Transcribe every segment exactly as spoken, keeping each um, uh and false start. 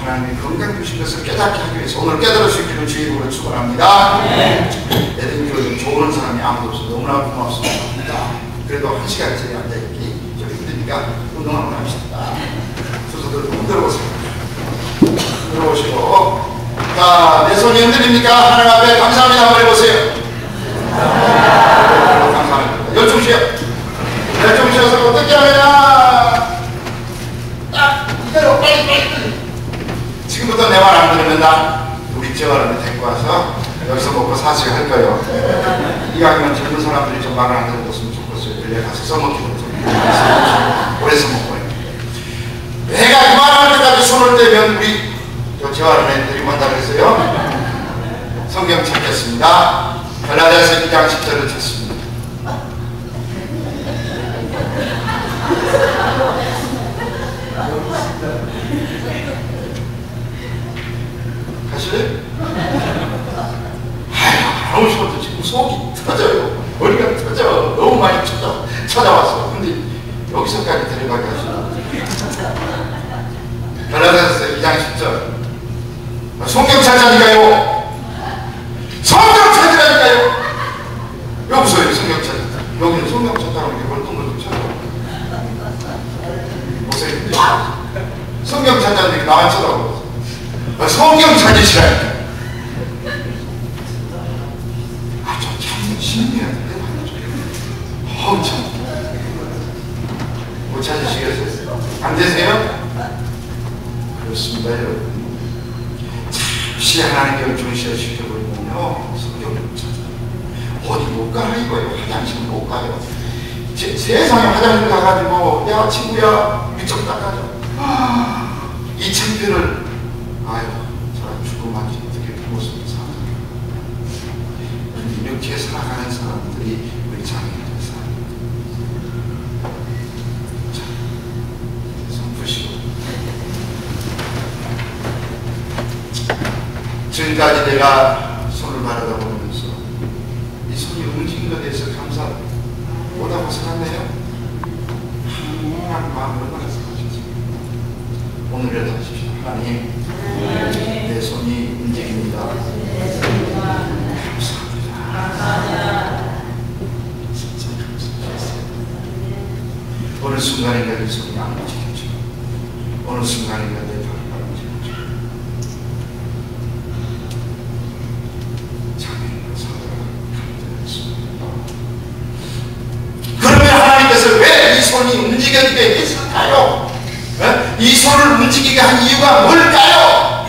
하나님의 건강 주신 것을 깨닫게 하기 위해서 오늘 깨달을 수 있기를 주의 이름으로 축원합니다. 에덴교회 좋은 사람이 아무도 없어 너무나 고맙습니다. 그래도 한 시간짜리 앉아있기 좀 힘드니까 운동 한번 합시다. 순서들 흔들어보세요. 흔들어보시고, 자, 내 손이 흔들립니까? 하나님 앞에 감사합니다 한번 해보세요. 감사합니다. 열중 쉬어. 열중 쉬어서 어떻게 하느냐? 딱 이대로 빨리 빨리. 지금부터 내 말 안 들으면 나 우리 지역을 데리고 와서 여기서 먹고 사수를 할 거예요. 이왕이면 젊은 사람들이 좀 말을 안 들었으면 좋겠어요. 그래 가서 써먹기도 좀 오래 써먹고. 내가 그만할 때까지 손을 떼면 우리 저 재활원 애들이 온다고 했어요. 성경 찾겠습니다. 갈라디아서 이 장 십 절을 찾습니다. 가실래요? 아유, 안 오셔도 지금 속이 터져요. 머리가 터져. 너무 많이 찾아, 찾아왔어. 근데 여기서까지 데려가게 하시고. 갈라디아서 이 장 십 절. 성경 찾자니까요. 성경 찾으라니까요. 여기서요, 성경 찾자. 여기는 성경 찾자라는 게 멀뚱멀뚱 찾아. 보세요. 성경 찾자는 게 나만 쳐다보고. 성경 찾으시라니까. 아, 저 참 신기해야 돼. 어우, 참. 못 찾으시겠어요? 안 되세요? 그렇습니다, 여러분. 잠시 하나님께 중시를 시켜버리면요, 성경을 못 찾아요. 어디 못 가요, 이거요. 화장실 못 가요. 제, 세상에 화장실 가가지고, 야, 친구야, 위쪽 닦아줘. 아, 이 창피를, 아유, 저 죽음만 어떻게 그 모습을 살아가요. 이렇게 살아가는 사람들이 우리 장애인들 사람입니다. 자, 손 푸시고. 지금까지 내가 손을 바라다 보면서 이 손이 움직인 것에 대해서 감사 못하고 살았네요. 하나님 마음 얼마나 생각하셨어요. 오늘이라도 하십시오. 하나님, 내 손이 움직입니다. 감사합니다. 진짜 감사합니다. 어느 순간인가 내 손이 안 움직였죠. 어느 순간인가 내 발을 안 움직였죠. 그러면 하나님께서 왜 이 손이 움직이게 했을까요? 네? 이 손을 움직이게 한 이유가 뭘까요?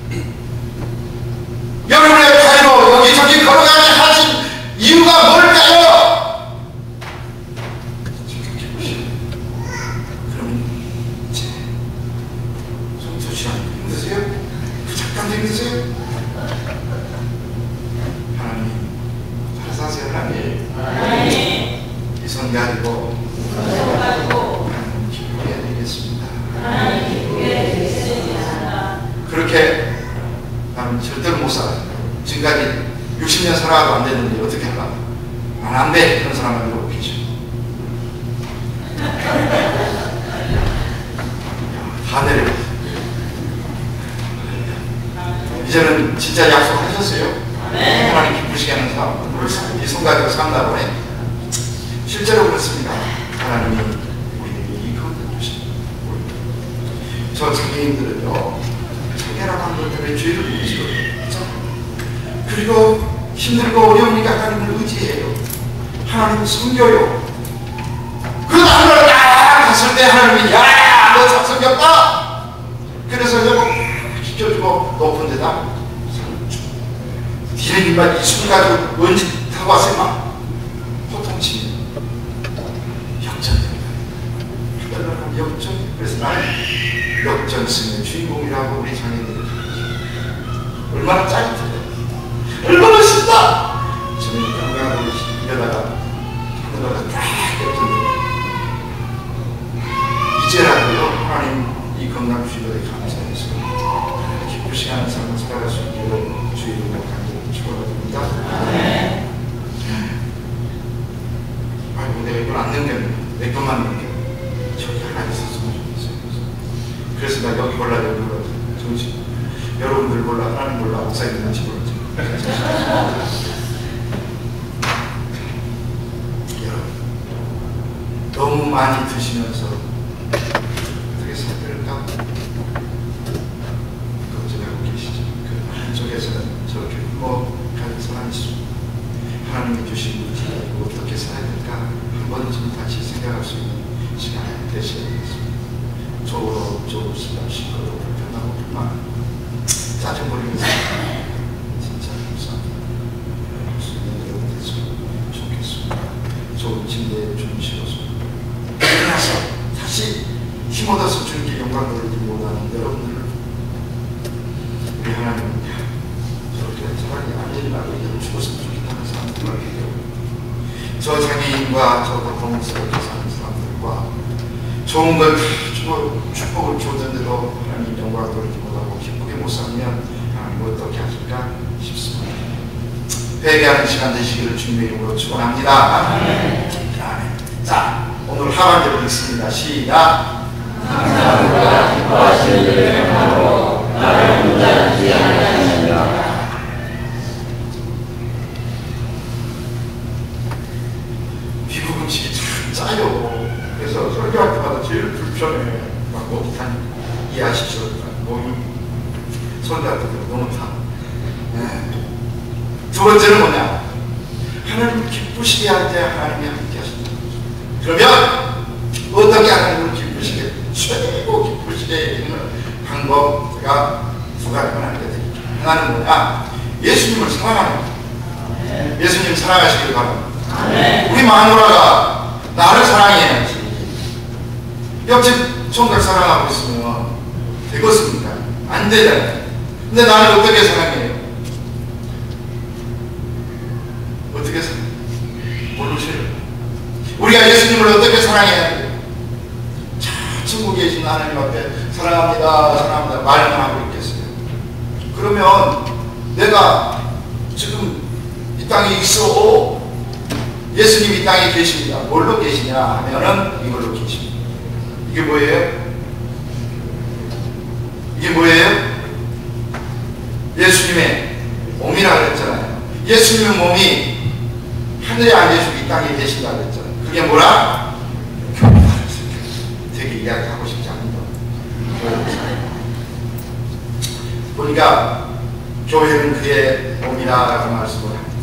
여러분의 발로 여기저기 걸어가게 하신 이유가 뭘까요? 생각해 보시오. 그럼 이제 손 드시지 않고 힘드세요? 잠깐도 힘드세요? 하나님, 알아서 하세요. 하나님, 하나님. 이 손 가지고 하나님 기쁘게 해드리겠습니다. 그렇게 나는 절대로 못 살아요. 지금까지 육십 년 살아도 안 되는데 어떻게 하려고? 안, 안 돼. 그런 사람만 이러고 계셔. 다 내려. 이제는 진짜 약속하셨어요. 하나님 기쁘시게 하는 삶, 이 손 가지고 산다고 해. 실제로 그렇습니다. 하나님이 우리에게 이 가운데 주십니다. 저 장애인들은요, 장애라고 하는 것 때문에 죄를 묻지거든요. 그리고 힘들고 어려우니까 하나님을 의지해요. 하나님을 섬겨요. 그러다 하늘을 딱 갔을 때 하나님이, 야, 너 참 섬겼다. 그래서 여보 지켜주고 높은 데다 디레님만 이 손 가지고 먼지 타고 왔어요. 막 호통치면 역전 역전. 그래서 나는 역전승의 주인공이라고 우리 장애인들이 얼마나 짜릿해요. 얼마나 쉽다. 저는 건강하고 이러다가 하늘나라 딱 역전돼요. 이제라도요, 하나님 이 건강 주신 것에 감사해서 기쁘시게 하는 삶을 살아갈 수 있기를 주의 이름으로 간절히 축원드립니다. 아이고, 내가 이걸 안 넘겼네. 내 것만 넘겨. 저기 하나 있었으면 좋겠어요. 그래서 나 여기 골라 여기 골라. 저 모르지. 여러분들 몰라, 하나님 몰라, 목사님인지 모르지. 여러분, 너무 많이 드시면서 어떻게 살 될까 걱정하고 계시죠. 그 한쪽에서는 저렇게 행복한 사람이 있습니다. 하나님이 주신 우리 자녀를 어떻게 살아야 될까 한 번쯤 같이 생각할 수 있는 시간이 되셔야 되겠습니다. 저로 저로 시끄러워 불편하고 불만 짜증 부리면서 진짜 감사합니다. 할수 있는 여러분 됐으면 좋겠습니다. 좋은 침대에 주무시고서 일어나서 다시 힘 얻어서 주님께 영광 돌리기 원하는 여러분들, 우리 하나님 저렇게 차라리 아니라도 죽었으면 좋겠다는 사람들을 얘기하고, 저 장애인과 저 고통스럽게 사는 사람들과 좋은 걸 주고 축복을 줬는데도 하나님 영광 돌리지 못하고 기쁘게 못 살면 하나님 어떻게 하실까 싶습니다. 회개하는 시간 되시기를 주님의 이름으로 축원합니다. 아멘. 자, 오늘 하반절을 읽습니다. 시작. 감사함과 기뻐하시는 일을 행하고 나를 혼자지 아니하시니라. 미국 음식이 참 짜요. 그래서 설교할 때마다 제일 불편해. 막 못하니 이해하시죠? 몸이 설교할 때 너무 타. 네. 두 번째는 뭐냐? 하나님 기쁘시게 할 때 하나님이 함께 하신다. 그러면 어떻게 하나님을 기쁘시게, 최고 기쁘시게 해주는 방법, 제가 두 가지만 알려드릴게요. 하나는 뭐냐? 예수님을 사랑하는 거예요. 예수님 사랑하시길 바랍니다. 우리 마누라가 나를 사랑해야지. 옆집 총각 사랑하고 있으면 되겠습니까? 안 되잖아요. 근데 나를 어떻게 사랑해요? 어떻게 사랑해요? 모르세요? 우리가 예수님을 어떻게 사랑해야 돼요? 자, 천국에 계신 하나님 앞에 사랑합니다, 사랑합니다 말만 하고 있겠어요? 그러면 내가 지금 이 땅에 있어. 예수님 이 땅에 계십니다. 뭘로 계시냐 하면은 이걸로 계십니다. 이게 뭐예요? 이게 뭐예요? 예수님의 몸이라 그랬잖아요. 예수님의 몸이 하늘에 안 계시고 이 땅에 계신다 그랬잖아요. 그게 뭐라? 교회다. 되게 이야기하고 싶지 않은 거. 보니까 교회는 그의 몸이라고 말씀을 합니다.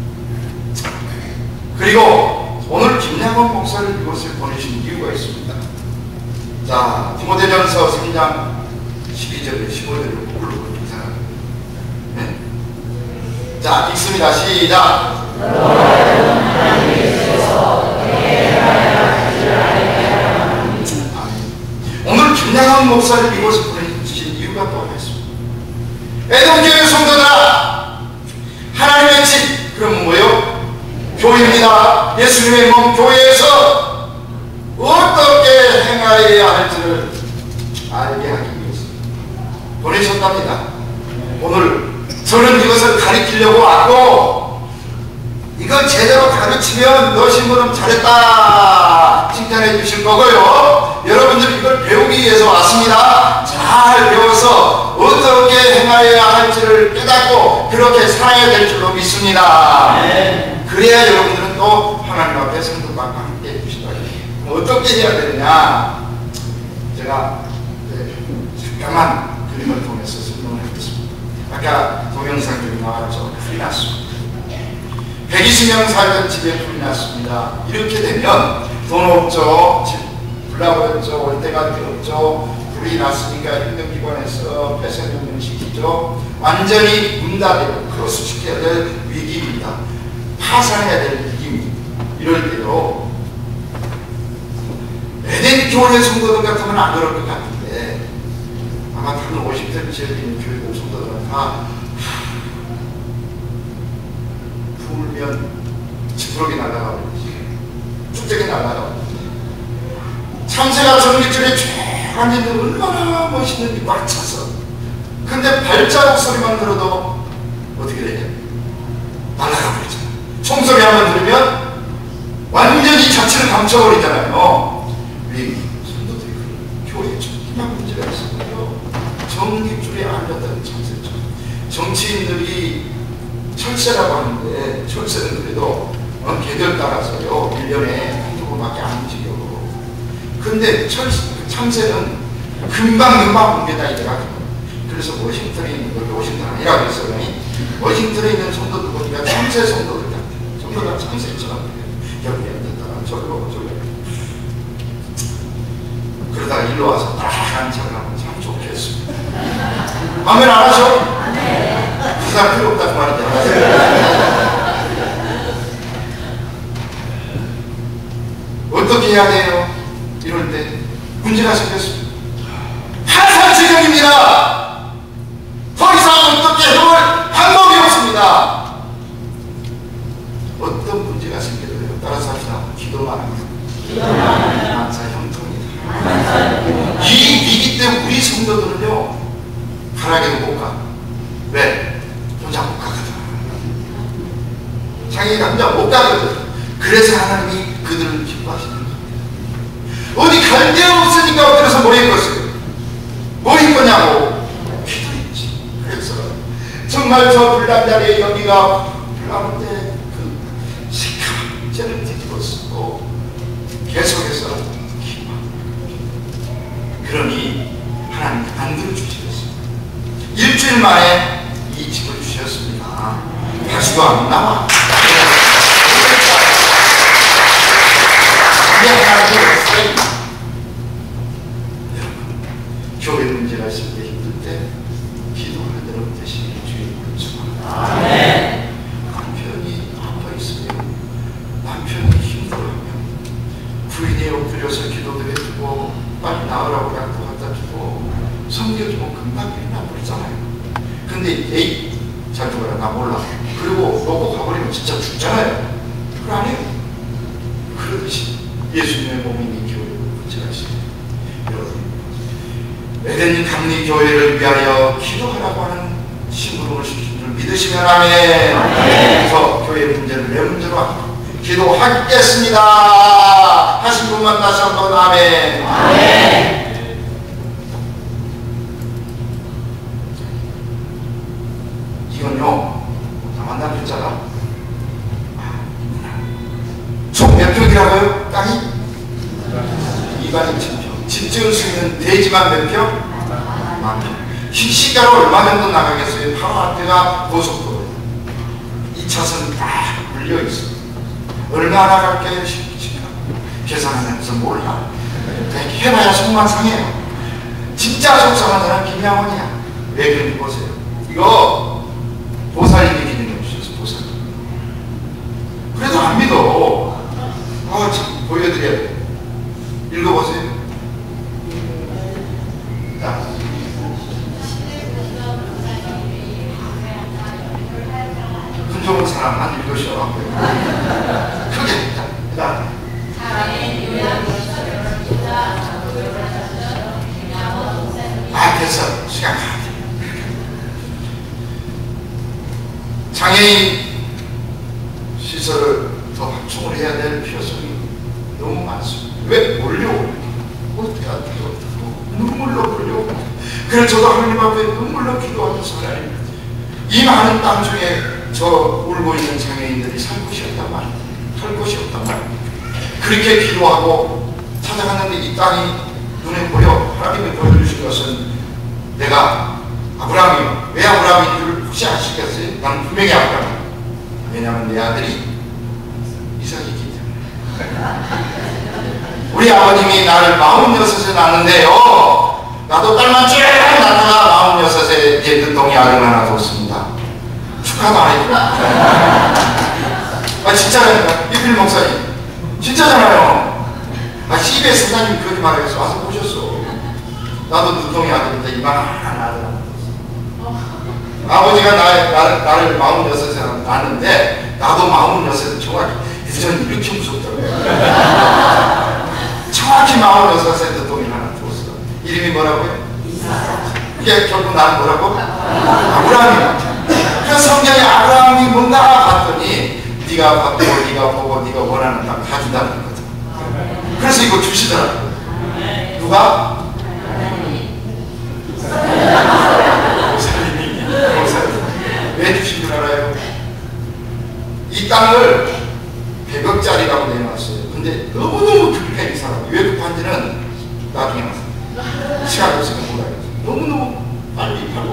그리고 오늘 김양원 목사를 이곳에 보내신 이유가 있습니다. 자, 디모데전서 삼 장 십이 절에 십오 절에 거꾸로 그렇게 생각합니다. 네? 자, 읽습니다. 시작. 오늘 김양원 목사를 이곳에 보내주신 이유가 또 하나 있습니다. 애동교회 성도들아, 하나님의 집, 그러면 뭐예요? 교회입니다. 예수님의 몸 교회에서 어떻게 행하여야 할지를 알게 하기 위해서 보내셨답니다. 오늘 저는 이것을 가르치려고 왔고, 이걸 제대로 가르치면 너 신부름 잘했다 칭찬해 주실 거고요. 여러분들 이걸 배우기 위해서 왔습니다. 잘 배워서 어떻게 행하여야 할지를 깨닫고 그렇게 살아야 될 줄로 믿습니다. 네. 그래야 여러분들은 또 하나님 앞에 성도과 함께 해주신다. 어떻게 해야 되느냐? 제가 네, 잠깐만 그림을 통해서 설명을 해보겠습니다. 아까 동영상 중에 나왔죠. 불이 났습니다. 백이십 명 살던 집에 불이 났습니다. 이렇게 되면 돈 없죠. 집 불나버렸죠. 올 때가 없죠. 불이 났으니까 행정기관에서 폐쇄명령시키죠. 완전히 문 닫아요. 크로스시켜야 될 위기입니다. 파산해야 될 위기입니다. 이럴 때요, 에덴 교회 성도들 같으면 안 그럴 것 같은데, 아마 다른 오십 대 지역에 있는 교회 성도들은 다 불면 지푸러기 날아가 버리지, 쭉대기 날아가 버리지. 참새가 전기줄에 쫙 앉아있는데 얼마나 멋있는지 꽉 차서, 근데 발자국 소리만 들어도 어떻게 되냐? 날아가 버리잖아. 총소리 한번 들으면 완전히 자취를 감춰버리잖아요. 우리 성도들이 교회에 정말 문제가 있어요. 전기줄에 널리 알렸던 참새죠. 정치인들이 철새라고 하는데 철새는 그래도 계절 따라서요 일 년에 한두 번밖에 안 움직여. 근데 철, 참새는 금방금방 옮겨다 이래가지고 그래서 워싱턴에 있는 걸 워싱턴 아니라 그랬어요. 워싱턴에 있는 성도들 보니까 참새 성도들 같아요. 성도가 참새처럼 여기 앉았다가 저기로 저기로 그러다가 일로 와서 딱 앉아가면 참 좋겠습니다. 마음에 안 하셔? 그 사람 필요 없다고 말인지 알아요? 어떻게 해야 돼요? 이럴 때 문제가 생겼습니다. 파산지경입니다. 더 이상 어떻게 해볼 방법이 없습니다. 어떤 문제가 생겨도 따라서 합시다. 기도만 합니다. 만사 형통이다. 이 위기 때문에 우리 성도들은요 가라게도 못 가. 왜? 혼자 못 가거든. 자기가 혼자 못 가거든. 그래서 하나님이 그들을 기뻐하시는 겁니다. 어디 갈 데가 없으니까 엎드려서 뭐 입었어요? 뭐 입었냐고? 기도했지. 그래서 정말 저 불난 자리에 여기가 불나는데 그 시커먼 죄를 뒤집어 쓰고 계속해서 기도합니다. 그러니 하나님 안 들어주시겠습니다. 일주일 만에 이 집을 주셨습니다. 다시도 안 나와. 교회 문제가 있을 때 힘들 때 기도하도록 되시길 주의 부탁드립니다. 남편이 아파 있으면 남편이 힘들어하면 부인이 엎드려서 기도도 해주고 빨리 나으라고 약도 갖다 주고 섬겨주면 금방 일 나버리잖아요. 근데 에이 잘 죽어라 나 몰라 그리고 먹고 가버리면 진짜 죽잖아요. 그거 안 해요. 그러듯이 예수님의 몸인 이 교회를 붙여가시고 여러분 에덴 감리교회를 위하여 기도하라고 하는 심부름을 시킨 줄 믿으시면 아멘. 그래서 교회 문제를 내 문제로 기도하겠습니다 하신 분만 다시 한번 아멘. 아멘. 이건요 나만 남겼잖아. 총 몇 평이라고요? 땅이? 이백이십 평. 집 지을 수 있는 대지만 몇 평? 만 평. 시가로 얼마 정도 나가겠어요? 바로 앞에가 고속도로. 이 차선 딱 물려있어. 얼마 나갈게요? 시가. 계산하면서 몰라. 해봐야 속만 상해요. 진짜 속상한 사람 김양원이야. 왜 그런지 보세요. 이거 보살님이 기능해 주셔서 보살님. 그래도 안 믿어. 아, 참, 보여드려야 돼. 읽어보세요. 자. 큰 좋은 사람만 읽으셔. 크게. 자, 그 다음에. 아, 됐어. 시간 가. 장애인 시설을 더 확충을 해야 될 필요성이 너무 많습니다. 왜 몰려오는 어떻게 안 돼요? 눈물로 몰려오고. 그래서 저도 하나님 앞에 눈물로 기도하면서 하나님 이 많은 땅 중에 저 울고 있는 장애인들이 살 곳이 없단 말입니다. 살 곳이 없단 말입니다. 그렇게 기도하고 찾아갔는데 이 땅이 눈에 보여. 하나님이 보여주신 것은 내가 아브라함이요. 왜 아브라함인 줄 혹시 아시겠어요? 난 분명히 아브라함이에요. 왜냐하면 내 아들이 이삭이기 때문에. 우리 아버님이 나를 마흔여섯에 낳았는데요. 나도 딸만 쭉 낳다가 마흔여섯에 이제 늦둥이 아들 하나 뒀습니다. 축하도 안 해주고. 아, 진짜라니까. 이필 목사님. 진짜잖아요. 아, 씨비에스 사장님 그렇게 말해서 와서 보셨어. 나도 늦둥이 아들인데 이만한 아들 하나 뒀어. 아버지가 나, 나를, 나를 마흔여섯에 낳았는데 나도 마흔여섯에 정확히 저는 이렇게 무섭더라고요. 정확히 마흔여섯에 늦둥이 하나 뒀어. 이름이 뭐라고요? 이게 결국 나는 뭐라고? 아브라함이야. 그 성경에 아브라함이 뭔가 봤더니 네가 받고 네가 보고 네가 원하는 땅 다 준다는 거거든. 그래서 이거 주시더라고요. 누가?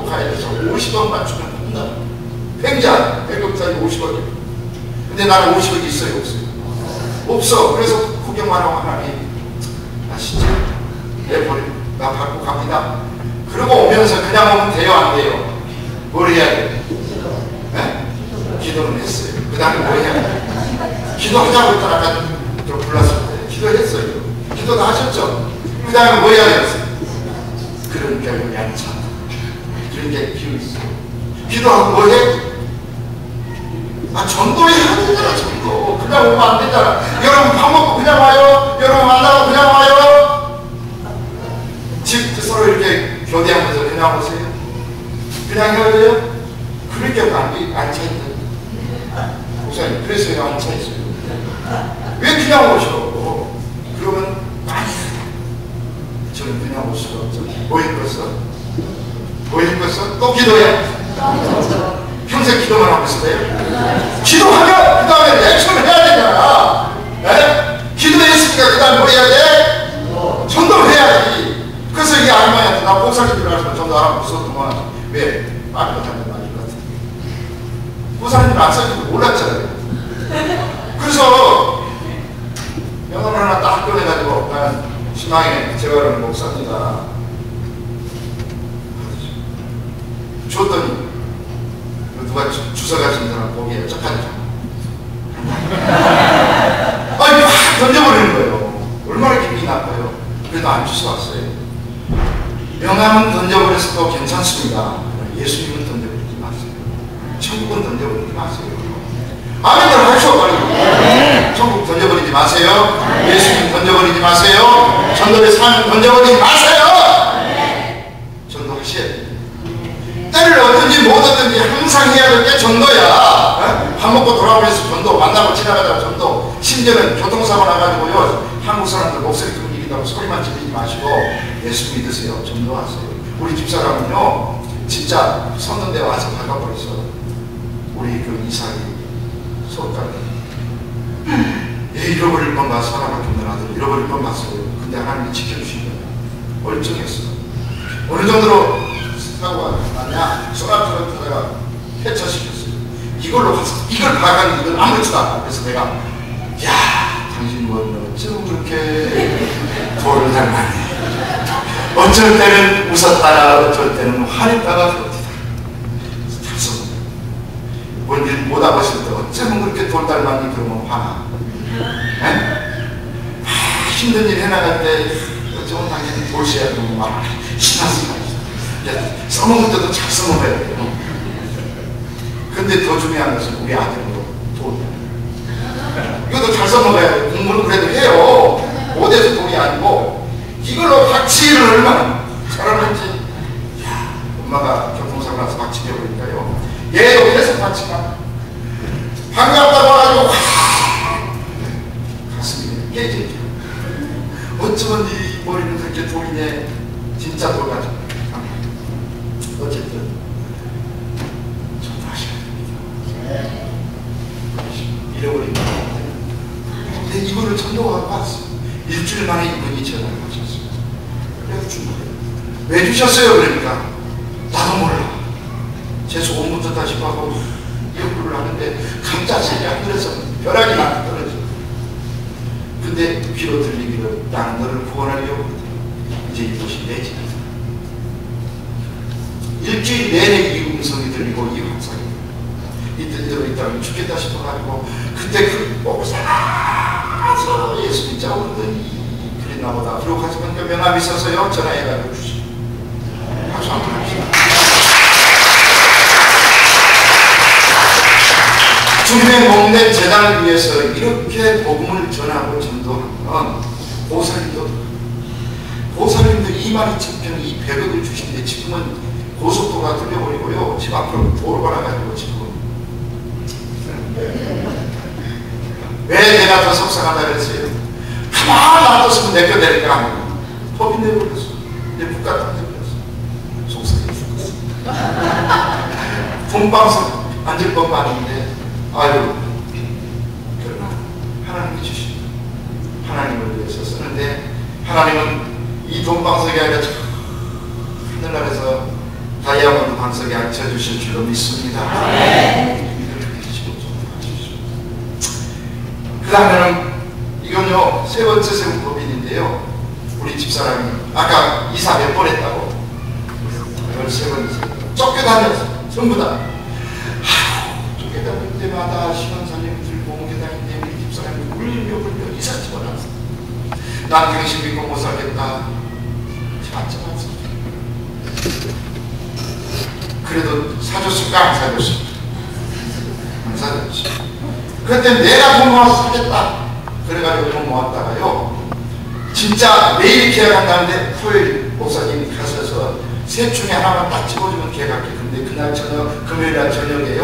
가야 돼서 오십 원만 주면 된다. 횡자, 배급자이 오십 원. 근데 나는 오십 원이 있어요, 없어요? 없어. 그래서 구경만 하고 하나님, 나 진짜 내 버리, 나 받고 갑니다. 그러고 오면서 그냥 오면 돼요, 안 돼요? 뭘 해야 돼? 네? 기도는 했어요. 그 다음에 뭐 해야 돼? 기도하자고 했던 아까 저 불렀을 때 기도했어요. 기도도 하셨죠? 그 다음에 뭐 해야 되겠어요? 그런 결국이 아니잖아. 그런 게 필요 있어. 기도하고 뭐 해? 아, 전도해야 되잖아, 전도. 그냥 오면 안 되잖아. 여러분 밥 먹고 그냥 와요? 여러분 만나고 그냥 와요? 집 서로 이렇게 교대하면서 그냥 오세요? 그냥 헤어져요? 그렇게 안, 앉아있는. 목사님, 그래서 왜 앉아있어요? 왜 그냥 오셔? 그러면, 아니, 저는 그냥 올 수가 없죠. 뭐 했겠어? 뭐 했겠어? 또 기도해? 평생 기도만 하고 있어요? 기도하면, 그 다음에 액션을 해야 되잖아. 네? 기도했으니까 그 다음에 뭐 해야 돼? 전도를 해야지. 그래서 이 아르마니한테 나 목사님 들어가서 전도 안 하고 있었더만, 왜? 빨리 못하는 거 아닐 것 같아. 목사님 안 사는지 몰랐잖아요. 그래서 명함을 하나 딱 꺼내가지고 난 신앙에 제가 그러는 목사입니다. 줬더니 누가 주워 가신 사람 보기에 쩍하죠. 아니 확 던져버리는 거예요. 얼마나 기분이 나빠요. 그래도 안 주워 왔어요. 명함은 던져버렸어도 괜찮습니다. 예수님은 던져버리지 마세요. 천국은 던져버리지 마세요. 아멘들 하시오 빨리. 네. 천국 던져버리지 마세요. 네. 예수님 던져버리지 마세요. 전도의 삶 던져버리지 마세요. 네. 전도하셔야 돼요. 때를 얻든지 못 얻든지 항상 해야 될 게 전도야. 어? 밥 먹고 돌아오면서 전도, 만나고 지나가다가 전도, 심지어는 교통사고 나가지고요 한국 사람들 목소리 듣고 이긴다고 소리만 지르지 마시고 예수 믿으세요. 전도하세요. 우리 집사람은요 진짜 섰는데 와서 박아버렸어. 우리 그 이삭이 속담에 얘 잃어버릴 뻔봐. 사람을 쫓는 아들 잃어버릴 뻔 봤어요. 근데 하나님이 지켜주신 거예요. 멀쩡했어. 어느 정도로 사고가 났냐? 쏘라쏘라 하다가 해처시켰어요. 이걸로 가서 이걸 박았는데 이건 아무렇지도 않아. 그래서 내가 야 당신 뭐 어쩜 그렇게 돌을 닮았니? 어쩔 때는 웃었다가 어쩔 때는 화냈다가 그렇다. 뭔일 못 와보실 때 어쩌면 그렇게 돌 닮았니? 그러면 화나. 아, 힘든 일 해나갈 때 어쩌면 당연히 돌씨야 그러면 막 신나서 써먹을 때도 잘 써먹어야 돼요. 근데 더 중요한 것은 우리 아들도 돌이야. 이것도 잘 써먹어야 돼요. 공부는 그래도 해요. 못해서 돌이 아니고 이걸로 박치기를 얼마나 잘하는지. 야, 엄마가 교통사고 나서 박치기 해버리니까요 얘도 계속 박치가 반갑다고 와가지고 가슴이 깨지죠. 어쩌면 이 머리는 그렇게 돌이네. 진짜 돌 같은. 어쨌든 전도하셔야 됩니다. 잃어버린 거 근데 이거를 전도하고 왔어요. 일주일 만에 이분이 전화를 하셨어요. 그래서 준 거예요. 왜 주셨어요? 그러니까 나도 몰라. 제 소금부터 다시 하고 연구를 하는데 감자색이 하늘에서 벼락이 나한테 떨어져. 근데 귀로 들리기를 나는 너를 구원하려고 이제 이것이 내 집이다. 일주일 내내 이 음성이 들리고 이 환상이 이때대로 있다면 죽겠다 싶어가지고 그때 그 먹고 살아서 예수 믿자 오더니 그랬나 보다. 그러고 가서 보니까 명함이 있어서요 전화해가지고 주시고 박수 한번 합시다. 주님의 몸된 재단을 위해서 이렇게 복음을 전하고 전도하면 보살님도 보살님도 이만 이천 평 이 백억을 주시는데 지금은 고속도로가 뚫려버리고요 집 앞으로 도로가 나가지고 지금 왜 내가 더 속상하다 그랬어요? 가만 놔뒀으면 내껴내니까 아니고 법이 내버렸어. 내 국가 딱 내버렸어. 속상해 죽었어. 돈방석 앉을 것만 아닌데 아유 그러나 하나님이 주신 하나님을 위해서 쓰는데 하나님은 이 돈방석이 아니라 하늘나라에서 다이아몬드 방석에 앉혀주실 줄로 믿습니다. 그 다음에는 이건요 세 번째 세우법인인데요, 우리 집사람이 아까 이사 몇 번 했다고 이걸 세 번째 쫓겨다녀서 전부 다 하루 쫓겨다닐 때마다 신원사님 들고 옹교다닐 때 우리 집사람이 울며 울며 이사 집어넣었어. 난 당신 믿고 못 살겠다. 맞죠? 그래도 사줬을까? 안 사줬을까? 안 사줬지. 그때 내가 돈 모아서 사겠다. 그래가지고 돈 모았다가요, 진짜 매일 계약한다는데 토요일 목사님이 가셔서 셋 중에 하나만 딱 집어주면 계약할게. 근데 그날 저녁, 금요일날 저녁에